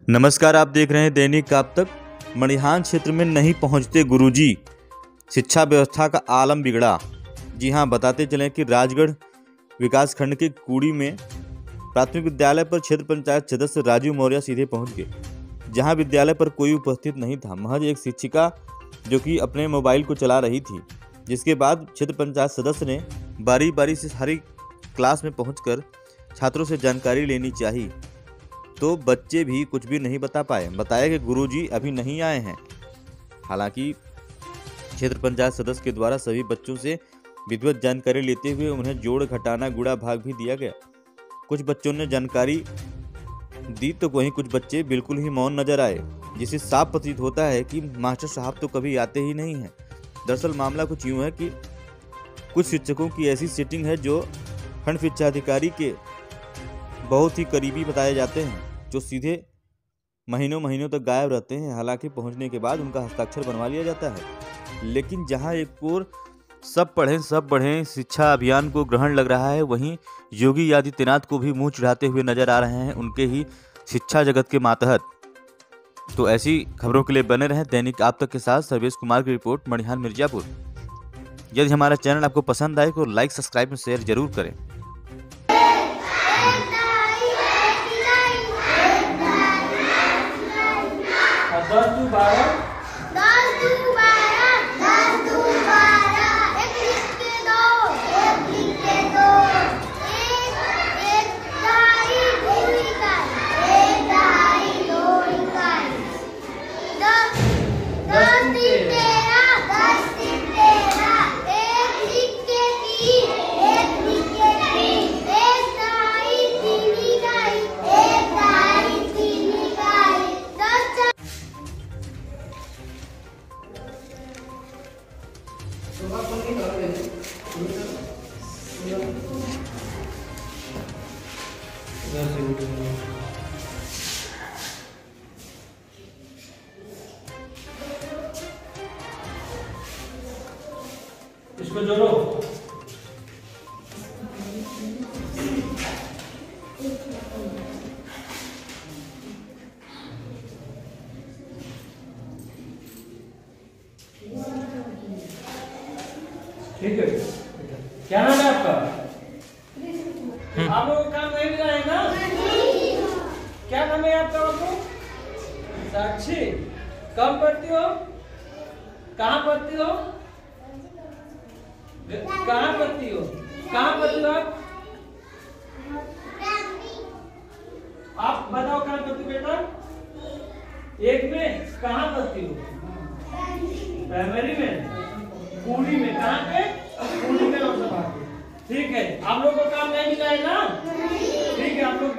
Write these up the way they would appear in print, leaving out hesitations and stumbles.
नमस्कार, आप देख रहे हैं दैनिक आप तक। मड़िहान क्षेत्र में नहीं पहुंचते गुरुजी, शिक्षा व्यवस्था का आलम बिगड़ा। जी हां, बताते चलें कि राजगढ़ विकासखंड के कूड़ी में प्राथमिक विद्यालय पर क्षेत्र पंचायत सदस्य राजू मौर्य सीधे पहुंच गए, जहां विद्यालय पर कोई उपस्थित नहीं था, महज एक शिक्षिका जो कि अपने मोबाइल को चला रही थी। जिसके बाद क्षेत्र पंचायत सदस्य ने बारी बारी से हर क्लास में पहुंचकर छात्रों से जानकारी लेनी चाहिए, तो बच्चे भी कुछ भी नहीं बता पाए। बताया कि गुरुजी अभी नहीं आए हैं। हालांकि क्षेत्र पंचायत सदस्य के द्वारा सभी बच्चों से विधिवत जानकारी लेते हुए उन्हें जोड़ घटाना गुणा भाग भी दिया गया। कुछ बच्चों ने जानकारी दी तो वहीं कुछ बच्चे बिल्कुल ही मौन नजर आए, जिससे साफ प्रतीत होता है कि मास्टर साहब तो कभी आते ही नहीं हैं। दरअसल मामला कुछ यूँ है कि कुछ शिक्षकों की ऐसी सेटिंग है जो खंड शिक्षा अधिकारी के बहुत ही करीबी बताए जाते हैं, जो सीधे महीनों महीनों तक गायब रहते हैं। हालांकि पहुंचने के बाद उनका हस्ताक्षर बनवा लिया जाता है। लेकिन जहां एक ओर सब पढ़ें शिक्षा अभियान को ग्रहण लग रहा है, वहीं योगी आदित्यनाथ को भी मुंह चढ़ाते हुए नजर आ रहे हैं उनके ही शिक्षा जगत के मातहत। तो ऐसी खबरों के लिए बने रहें दैनिक आप तक के साथ। सर्वेश कुमार की रिपोर्ट, मड़िहान मिर्जापुर। यदि हमारा चैनल आपको पसंद आए तो लाइक, सब्सक्राइब और शेयर जरूर करें। इसको जोड़ो। ठीक है, क्या नाम है आपका? आप लोगों को काम नहीं मिला है ना? क्या नाम है आपका बाबू? साक्षी। कब पढ़ती हो? कहाँ पढ़ती हो? कहाँ पढ़ती हो? कहाँ पढ़ती हो आप बताओ कहाँ पढ़ती हो बेटा? एक में कहाँ पढ़ती हो? प्राइमरी में, कूड़ी में। कहाँ पे? कूड़ी में लोकसभा। ठीक है, आप लोग को काम नहीं मिला है ना? ठीक है, आप लोग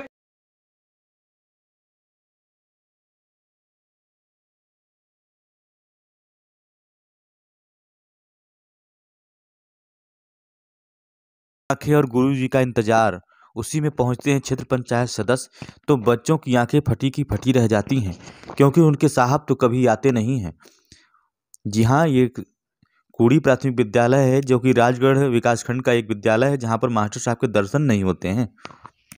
आंखें और गुरुजी का इंतजार। उसी में पहुंचते हैं क्षेत्र पंचायत सदस्य, तो बच्चों की आंखें फटी की फटी रह जाती हैं, क्योंकि उनके साहब तो कभी आते नहीं हैं। जी हाँ, ये कूड़ी प्राथमिक विद्यालय है, जो कि राजगढ़ विकासखंड का एक विद्यालय है, जहां पर मास्टर साहब के दर्शन नहीं होते हैं।